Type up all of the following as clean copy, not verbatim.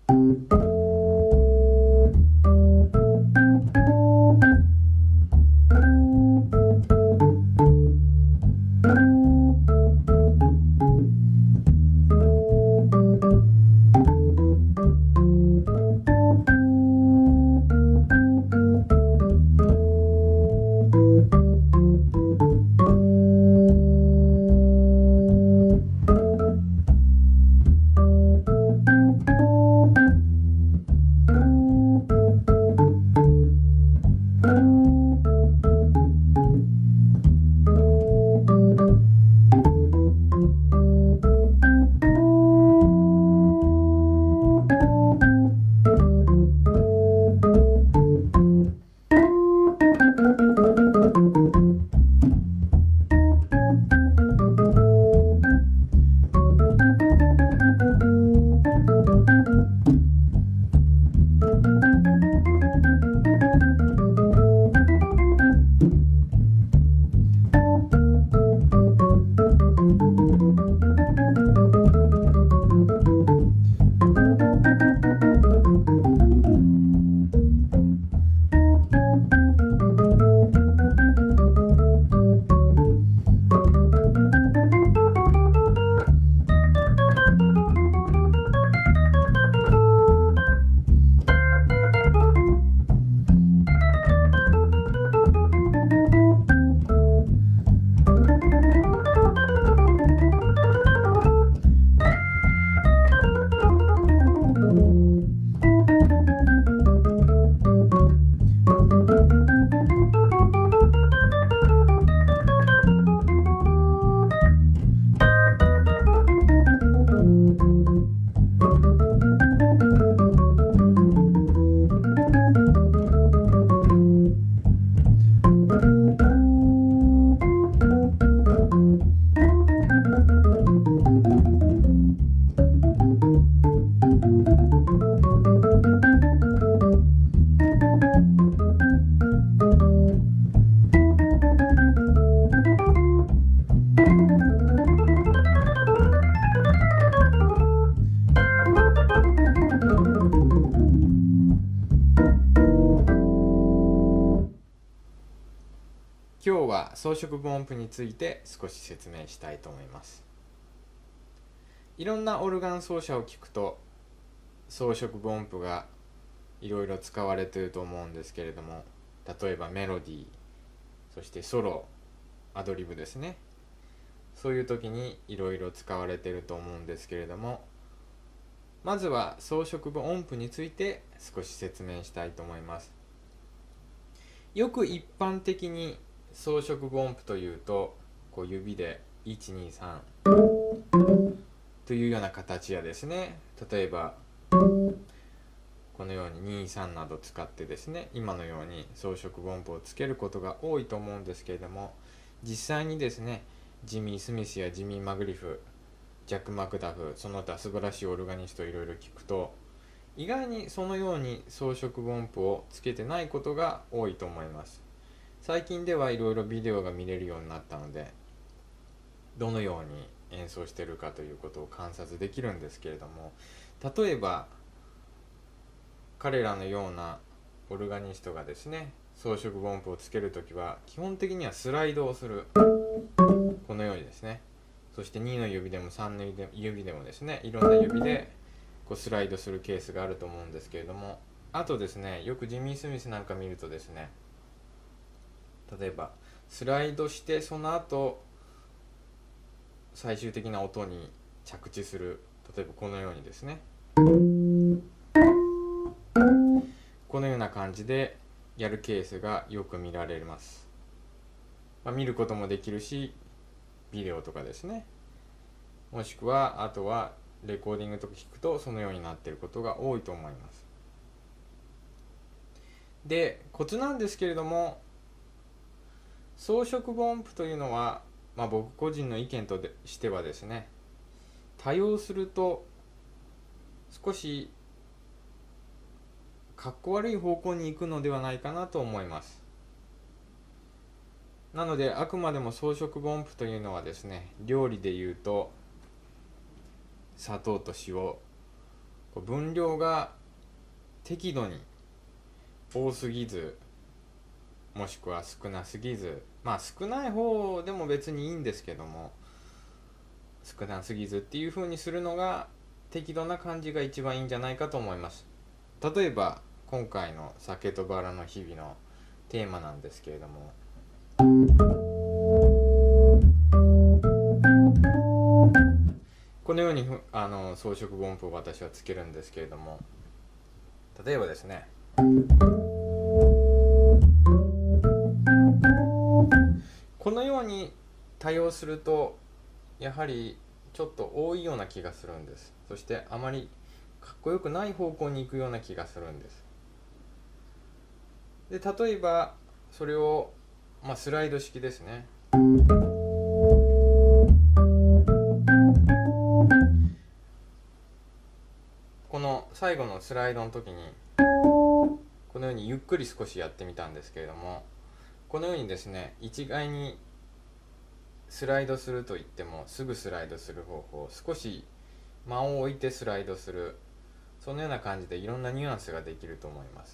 今日は装飾分音符について少し説明したいと思います。いろんなオルガン奏者を聞くと装飾分音符がいろいろ使われていると思うんですけれども、例えばメロディー、そしてソロ、アドリブですね、そういう時にいろいろ使われていると思うんですけれども、まずは装飾分音符について少し説明したいと思います。よく一般的に装飾分音符というと、こう指で123というような形やですね、例えばこのように23など使ってですね、今のように装飾分音符をつけることが多いと思うんですけれども、実際にですね、ジミー・スミスやジミー・マグリフ、ジャック・マクダフ、その他素晴らしいオルガニストをいろいろ聞くと、意外にそのように装飾分音符をつけてないことが多いと思います。最近ではいろいろビデオが見れるようになったので、どのように演奏しているかということを観察できるんですけれども、例えば彼らのようなオルガニストがですね、装飾分音符をつけるときは基本的にはスライドをする、このようにですね、そして2の指でも3の指でもですね、いろんな指でこうスライドするケースがあると思うんですけれども、あとですね、よくジミー・スミスなんか見るとですね、例えばスライドしてその後最終的な音に着地する、例えばこのようにですね、このような感じでやるケースがよく見られます。見ることもできるし、ビデオとかですね、もしくはあとはレコーディングとか聞くとそのようになっていることが多いと思います。で、コツなんですけれども、装飾分音符というのは、僕個人の意見としてはですね、多用すると少しかっこ悪い方向に行くのではないかなと思います。なのであくまでも装飾分音符というのはですね、料理でいうと砂糖と塩、こ分量が適度に多すぎず、もしくは少なすぎず、少ない方でも別にいいんですけども、少なすぎずっていう風にするのが適度な感じが一番いいんじゃないかと思います。例えば今回の酒とバラの日々のテーマなんですけれども、このように装飾音符を私はつけるんですけれども、例えばですね、このように多用するとやはりちょっと多いような気がするんです。そしてあまりかっこよくない方向に行くような気がするんです。で、例えばそれを、スライド式ですね。この最後のスライドの時にこのようにゆっくり少しやってみたんですけれども、このようにですね、一概にスライドすると言ってもすぐスライドする方法、少し間を置いてスライドする、そのような感じでいろんなニュアンスができると思います。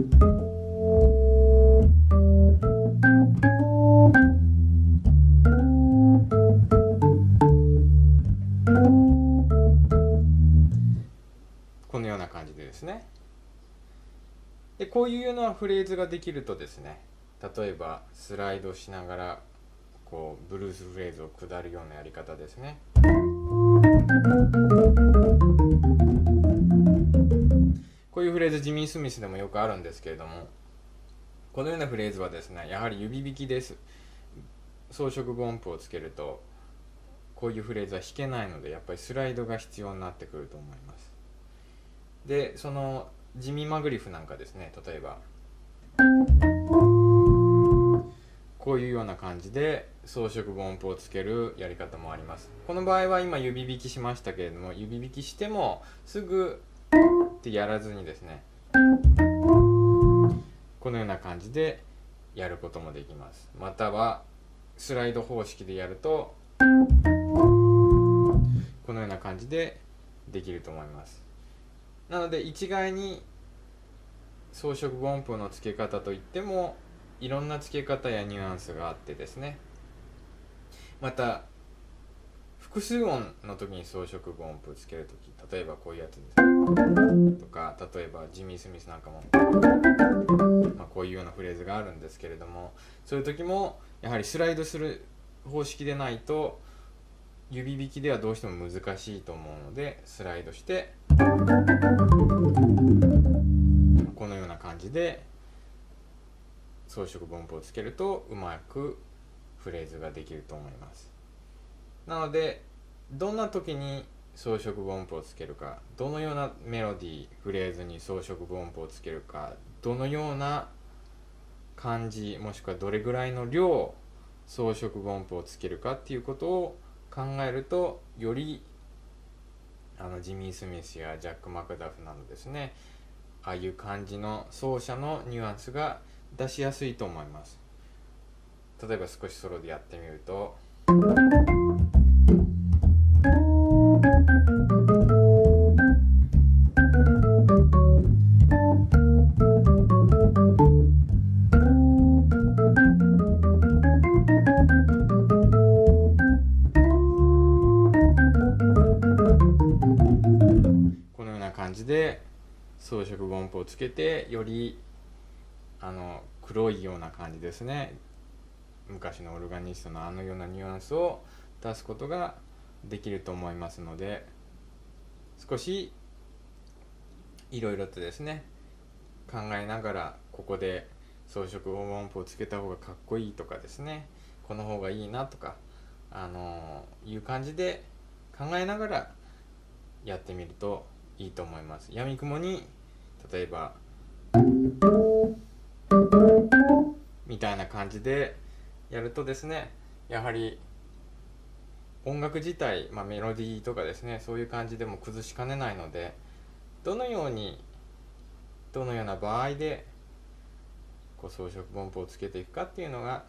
このような感じでですね。で、こういうようなフレーズができるとですね、例えばスライドしながらブルースフレーズを下るようなやり方ですね。こういうフレーズジミー・スミスでもよくあるんですけれども、このようなフレーズはですね、やはり指弾きです。装飾語音符をつけるとこういうフレーズは弾けないので、やっぱりスライドが必要になってくると思います。で、そのジミー・マグリフなんかですね、例えばこういうような感じで装飾語音符をつけるやり方もあります。この場合は今指弾きしましたけれども、指弾きしてもすぐってやらずにですね、このような感じでやることもできます。またはスライド方式でやるとこのような感じでできると思います。なので一概に装飾語音符の付け方といってもいろんな付け方やニュアンスがあってですね、また複数音の時に装飾語音符をつけるとき、例えばこういうやつですとか、例えばジミー・スミスなんかも、こういうようなフレーズがあるんですけれども、そういう時もやはりスライドする方式でないと指弾きではどうしても難しいと思うので、スライドしてこのような感じで装飾語音符をつけるとうまくフレーズができると思います。なのでどんな時に装飾語音符をつけるか、どのようなメロディーフレーズに装飾語音符をつけるか、どのような漢字もしくはどれぐらいの量装飾語音符をつけるかっていうことを考えると、よりジミー・スミスやジャック・マクダフなどですね、ああいう感じの奏者のニュアンスが出しやすいと思います。例えば少しソロでやってみると、このような感じで装飾語音符をつけて、より黒いような感じですね、昔のオルガニストのあのようなニュアンスを出すことができると思いますので、少しいろいろとですね考えながら、ここで装飾語音符をつけた方がかっこいいとかですね、この方がいいなとかいう感じで考えながらやってみるといいと思います。やみくもに例えばみたいな感じでやるとですね、やはり音楽自体、メロディーとかですね、そういう感じでも崩しかねないので、どのような場合で装飾音符をつけていくかっていうのが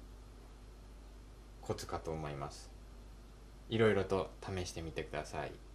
コツかと思います。いろいろと試してみてください。